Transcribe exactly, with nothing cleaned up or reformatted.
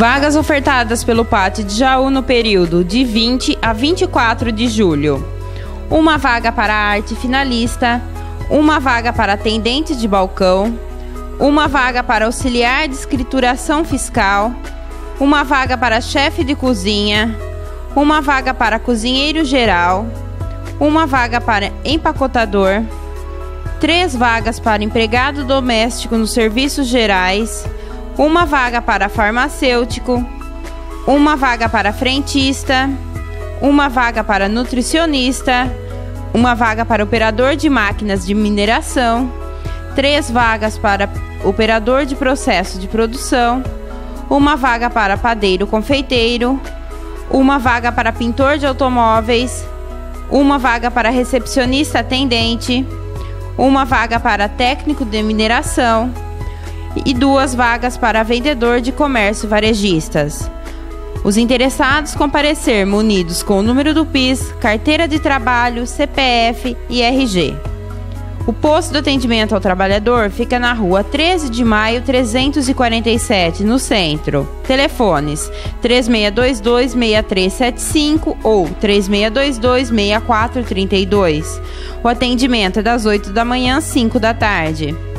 Vagas ofertadas pelo Pátio de Jaú no período de vinte a vinte e quatro de julho. Uma vaga para arte finalista, uma vaga para atendente de balcão, uma vaga para auxiliar de escrituração fiscal, uma vaga para chefe de cozinha, uma vaga para cozinheiro geral, uma vaga para empacotador, três vagas para empregado doméstico nos serviços gerais, uma vaga para farmacêutico, uma vaga para frentista, uma vaga para nutricionista, uma vaga para operador de máquinas de mineração, três vagas para operador de processo de produção, uma vaga para padeiro confeiteiro, uma vaga para pintor de automóveis, uma vaga para recepcionista atendente, uma vaga para técnico de mineração e duas vagas para vendedor de comércio varejistas. Os interessados comparecer munidos com o número do P I S, carteira de trabalho, C P F e R G. O posto de atendimento ao trabalhador fica na rua treze de maio trezentos e quarenta e sete, no centro. Telefones três seis dois dois, seis três sete cinco ou três seis dois dois, seis quatro três dois. O atendimento é das oito da manhã às cinco da tarde.